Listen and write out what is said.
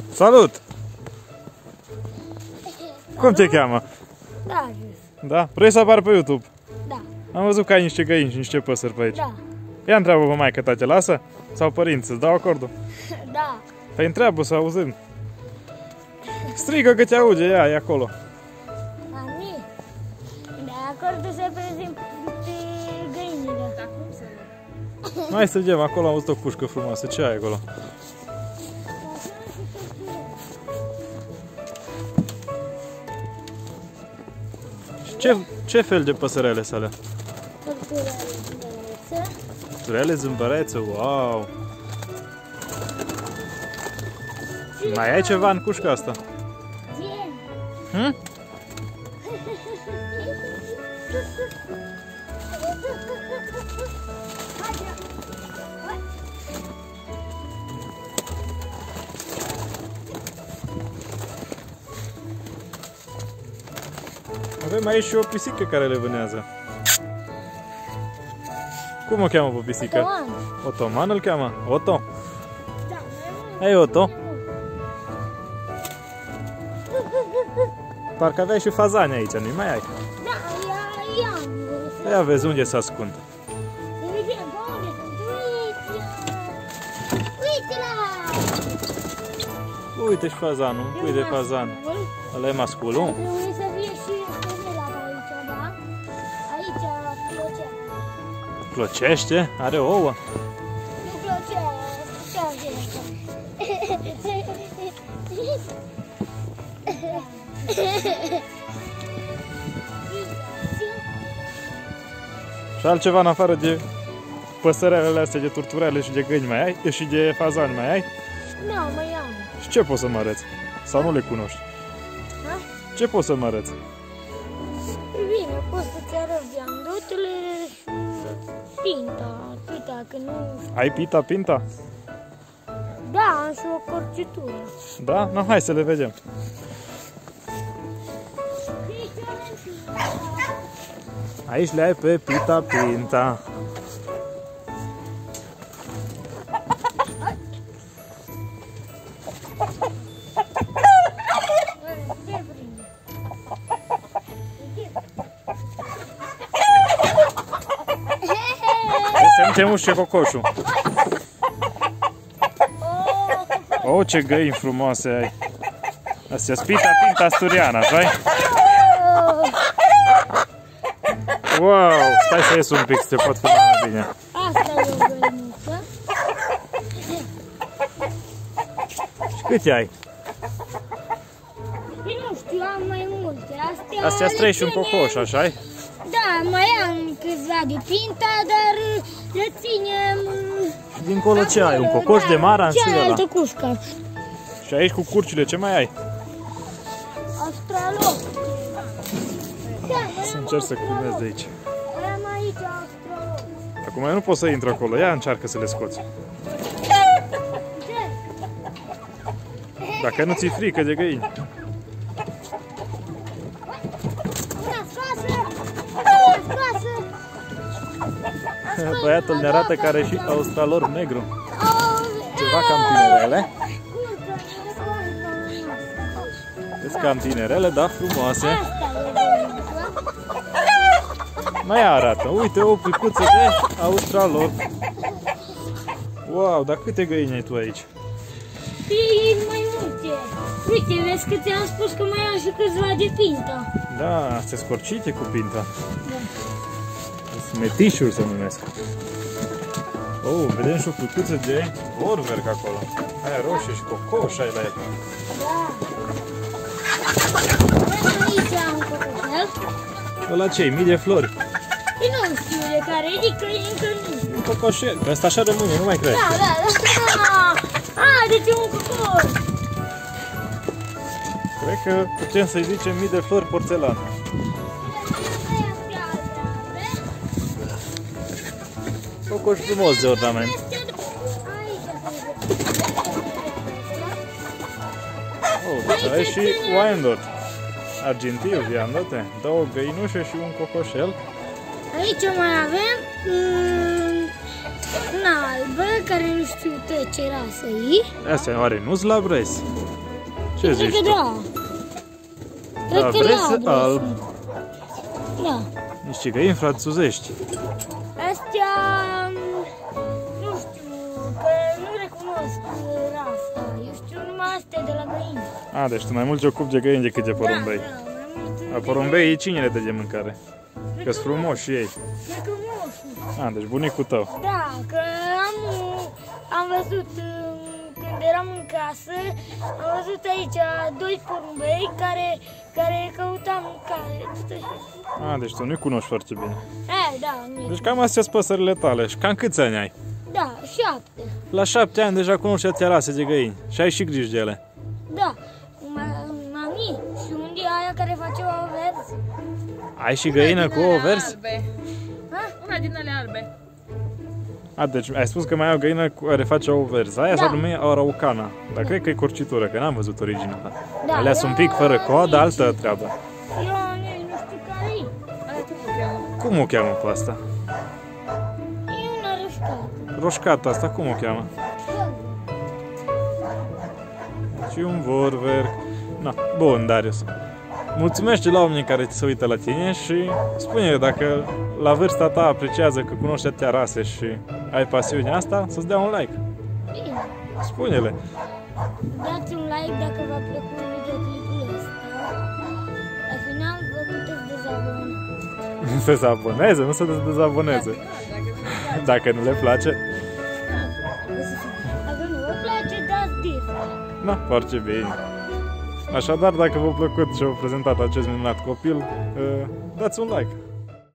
Salut! Cum te cheamă? Da, Da? Vrei să apar pe YouTube? da. Am văzut că ai niște găini și niște păsări pe aici. Da. Ia întreabă pe maică ta, te lasă? Sau părinți, îți dau acordul? Da. Păi întreabă să auzim. Strigă că te auge, ea, e acolo. Mami, de acord să prezint găinile. Da, cum să nu? Hai să vedem, acolo am văzut o cușcă frumoasă. Ce ai acolo? Ce fel de păsărele sunt alea? Păsărele zâmbăreță, wow! Mai ai ceva în cușca asta? Hm? Avem aici și o pisică care le vânează. Cum o cheamă pe pisică? Otoman. Otoman îl cheamă? Oto? Da. Hai, Oto. Parcă aveai și fazani aici, nu-i mai ai? Da, ia. Ia vezi unde se ascund. Uite și fazanul, uite fazan. Ăla e masculul? Trebuie să fie și femela aici, da? Aici clocește. Clocește? Are ouă? Nu clocește. Și altceva în afară de păsărelele astea, de turturele și de găini mai ai? Și de fazani mai ai? Nu, mai am. Și ce poți să mă arăți? Sau nu le cunoști? Ha? Ce poți să mă arăți? Bine, pot să-ți arăt viandutele și pinta, că nu... Ai pinta? Da, am și o corcitură. Da? No, hai să le vedem. Aici le ai pe pinta. Se temuște cocoșul. Oh, ce găini frumoase ai. Astea-s pinta asturiană, așa-i? Wow, stai să ies un pic, să te pot filma mai bine. Asta e o găiniță. Și câte ai? Nu știu, am mai multe. Astea-s 3 și un cocoș, așa-i? Da, mai am câțiva de pinta, dar le ținem... Și dincolo ce ai? Un cocoș de maran și ăla? Cealaltă cușcă. Și aici cu curcile, ce mai ai? Australop. Să încerc să filmez de aici. Am aici australop. Acum eu nu pot să intru acolo, ia încearcă să le scoți. Dacă nu ți-e frică de găini. Băiatul ne arată că are și australor negru. Ceva cam tinerele. Vezi, cam tinerele, da, frumoase. Mai arată, uite o picuță de australor. Wow, dar câte găini ai tu aici? E mai multe. Uite, vezi că ți-am spus că mai am și câțiva de pinta. Da, astea scorcite cu pinta. Da. Metișuri se numesc. Oh, vedem și o frucuță de vorverc acolo. Aia roșie și cocoș ai la el. Da. Aici am cocoșel. Ăla ce-i? Mii de flori. Și nu știu de care ridică, încă nu. Un cocoșel, că ăsta așa rămâne, nu mai crește. Da. Deci e un cocoș. Cred că putem să-i zicem mii de flori porțelană. Cocoș frumos de ornament. Oh, deci ai și Wyandotte. Argintiu, Wyandotte. Două găinușe și un cocoșel. Aici mai avem una albă, care nu știu ce rasă e. Asta oare nu-s labres? Ce zici tu? Da. Labres alb. Da. Niște găini franțuzești. Astea, nu știu, că nu recunosc rasa. Eu știu numai astea de la găini. A, deci tu mai mult te ocupi de găini decât de porumbei. Da, mai mult. A, porumbei cine le dă de mâncare? Că-s frumoși și ei. E frumoși. A, deci bunicul tău. Da, că am văzut când eram în casă, am văzut aici doi porumbei care căutam mâncare. A, deci tu nu-i cunoști foarte bine. Da, nu. Deci cam astea sunt păsările tale. Și cam câți ani ai? Da, 7. La 7 ani deja cunoști atâtea rase de găini și ai și griji de ele. Da, mami, și unde e aia care face ouă verzi? Ai și găină cu ouă verzi? Albe. Una din alea albe. A, deci ai spus că mai ai o găină care face ouă verzi. Aia Da. s-ar numi araucana. Dar cred că e corcitură, că n-am văzut originea. Da, Alea sunt un pic fără coadă, altă treabă. Eu nu știu care e. Alea cum o cheamă? Cum o cheamă pe asta? E una rășcată. Roșcata asta, cum o cheamă? Și un vorverc. Na, bun, Darius. Mulțumește la oamenii care se uită la tine și spune dacă la vârsta ta apreciază că cunoști atâtea rase și ai pasiunea asta, să-ți dea un like. Bine. Spune-le. Dați un like dacă v-a plăcut videoclipul ăsta. La final vă puteți dezabona. Să se aboneze, nu să se dezaboneze. Dacă nu le place. Dacă nu vă place, dați dislike. Na, foarte bine. Așadar, dacă v-a plăcut și v-a prezentat acest minunat copil, dați un like.